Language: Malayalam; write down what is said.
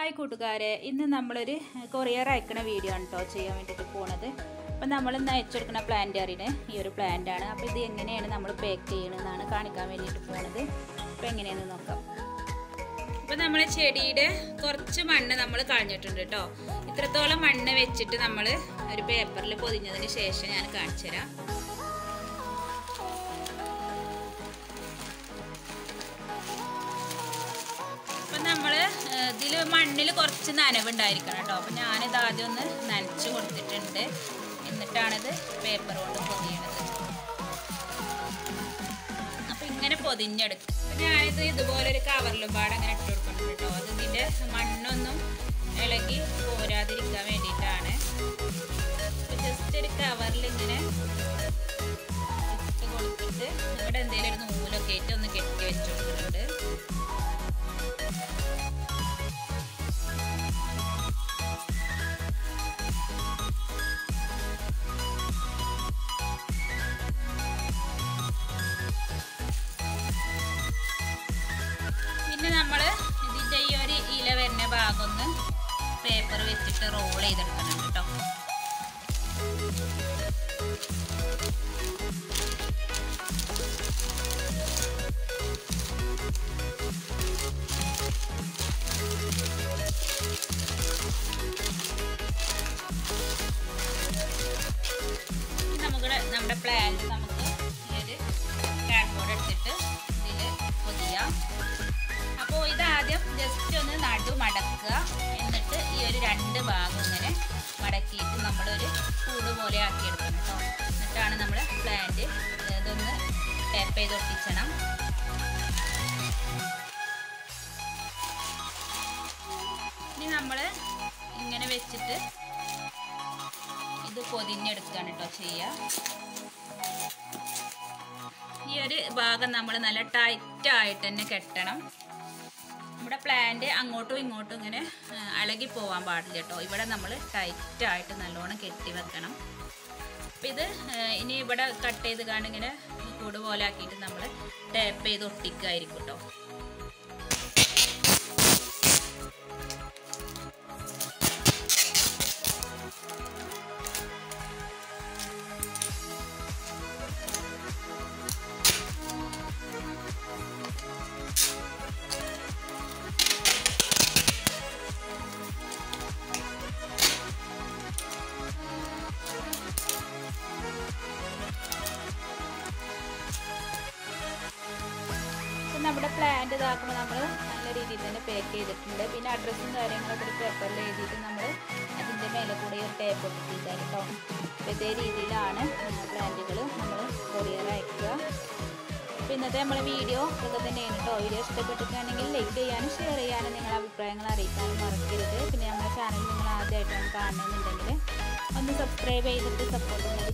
ഹായ് കൂട്ടുകാരെ, ഇന്ന് നമ്മളൊരു കൊറിയർ അയക്കണ വീഡിയോ ആണ് കേട്ടോ ചെയ്യാൻ വേണ്ടിയിട്ട് പോണത്. അപ്പം നമ്മൾ ഇന്ന് അയച്ചെടുക്കുന്ന പ്ലാന്റ് അറിയണേ ഈ ഒരു പ്ലാന്റ് ആണ്. അപ്പോൾ ഇത് എങ്ങനെയാണ് നമ്മൾ പാക്ക് ചെയ്യണമെന്നാണ് കാണിക്കാൻ വേണ്ടിയിട്ട് പോണത്. അപ്പോൾ എങ്ങനെയാണെന്ന് നോക്കാം. അപ്പോൾ നമ്മൾ ചെടിയുടെ കുറച്ച് മണ്ണ് നമ്മൾ കളഞ്ഞിട്ടുണ്ട് കേട്ടോ. ഇത്രത്തോളം മണ്ണ് വെച്ചിട്ട് നമ്മൾ ഒരു പേപ്പറിൽ പൊതിഞ്ഞതിന് ശേഷം ഞാൻ കാണിച്ചു തരാം. നമ്മൾ ഇതിൽ മണ്ണിൽ കുറച്ച് നനവുണ്ടായിരിക്കണം കേട്ടോ. അപ്പം ഞാനിത് ആദ്യം ഒന്ന് നനച്ച് കൊടുത്തിട്ടുണ്ട്. എന്നിട്ടാണിത് പേപ്പർ കൊണ്ട് പൊതിയണത്. അപ്പം ഇങ്ങനെ പൊതിഞ്ഞെടുക്കും. അപ്പം ഞാനിത് ഇതുപോലെ ഒരു കവറിലും പാടെ അങ്ങനെ ഇട്ട് കൊടുക്കുന്നുണ്ട് കേട്ടോ. അത് ഇതിൻ്റെ മണ്ണൊന്നും ഇളകി പോരാതിരിക്കാൻ വേണ്ടിയിട്ടാണ്. അപ്പം ജസ്റ്റ് ഒരു കവറിൽ ഇങ്ങനെ ഇട്ട് കൊടുത്തിട്ട് ഇവിടെ എന്തെങ്കിലും ഒരു നൂലൊക്കെ ആയിട്ട് ഒന്ന് കെട്ടി വെച്ച് കൊടുക്കുന്നുണ്ട്. പിന്നെ നമ്മൾ ഇതിൻ്റെ ഈ ഒരു ഇല വരുന്ന ഭാഗം ഒന്ന് പേപ്പർ വെച്ചിട്ട് റോൾ ചെയ്തെടുക്കണം കേട്ടോ. നമ്മുടെ പ്ലാന്റ് നമുക്ക് ഈ ഒരു കാർഡ്ബോർഡ് എടുത്തിട്ട് ഇതിൽ പൊതിയാം. അപ്പോൾ ഇതാദ്യം ജസ്റ്റ് ഒന്ന് നടു മടക്കുക. എന്നിട്ട് ഈ ഒരു രണ്ട് ഭാഗം ഇങ്ങനെ മടക്കിയിട്ട് നമ്മളൊരു കൂട് പോലെ ആക്കിയെടുക്കണം കേട്ടോ. എന്നിട്ടാണ് നമ്മൾ പ്ലാന്റ് ഇതൊന്ന് ടാപ്പ് ചെയ്ത് ഒട്ടിച്ചണം. ഇനി നമ്മൾ ഇങ്ങനെ വെച്ചിട്ട് ഇത് പൊതിഞ്ഞെടുക്കുകയാണ് കേട്ടോ ചെയ്യുക. ഈ ഒരു ഭാഗം നമ്മൾ നല്ല ടൈറ്റായിട്ട് തന്നെ കെട്ടണം. നമ്മുടെ പ്ലാന്റ് അങ്ങോട്ടും ഇങ്ങോട്ടും ഇങ്ങനെ ഇളകി പോകാൻ പാടില്ല കേട്ടോ. ഇവിടെ നമ്മൾ ടൈറ്റായിട്ട് നല്ലോണം കെട്ടി വെക്കണം. അപ്പം ഇത് ഇനി ഇവിടെ കട്ട് ചെയ്ത് കാണും ഇങ്ങനെ കൂട് പോലെ ആക്കിയിട്ട് നമ്മൾ ടാപ്പ് ചെയ്ത് ഒട്ടിക്കായിരിക്കും കേട്ടോ. നമ്മുടെ പ്ലാന്റ് ഇതാക്കുമ്പോൾ നമ്മൾ നല്ല രീതിയിൽ തന്നെ പാക്ക് ചെയ്തിട്ടുണ്ട്. പിന്നെ അഡ്രസ്സും കാര്യങ്ങളൊക്കെ ഒരു പേപ്പറിൽ എഴുതിയിട്ട് നമ്മൾ അതിൻ്റെ മേലെ കൂടെ ഒരു ടേപ്പ് ഒട്ടിക്കുക കേട്ടോ. അപ്പോൾ ഇതേ രീതിയിലാണ് പ്ലാന്റുകൾ നമ്മൾ കൊറിയർ അയക്കുക. അപ്പോൾ ഇന്നത്തെ നമ്മളെ വീഡിയോ ഇതൊക്കെ തന്നെയാണ് കേട്ടോ. വീഡിയോ ഇഷ്ടപ്പെട്ടിട്ടുണ്ടെങ്കിൽ ലൈക്ക് ചെയ്യാനും ഷെയർ ചെയ്യാനും നിങ്ങളുടെ അഭിപ്രായങ്ങൾ അറിയിക്കാനും മറക്കരുത്. പിന്നെ നമ്മുടെ ചാനൽ നിങ്ങൾ ആദ്യമായിട്ടാണ് കാണുന്നുണ്ടെങ്കിൽ ഒന്ന് സബ്സ്ക്രൈബ് ചെയ്തിട്ട് സപ്പോർട്ട്